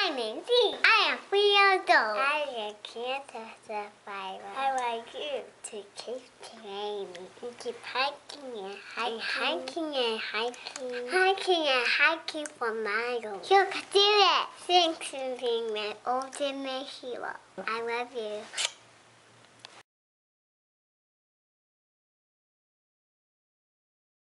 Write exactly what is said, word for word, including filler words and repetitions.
My name's Eve. I am three years old. I am cancer survivor. I want you to keep training. You keep hiking and hiking. And hiking and hiking. Hiking and hiking for miles. You can do it. Thanks for being my ultimate hero. I love you.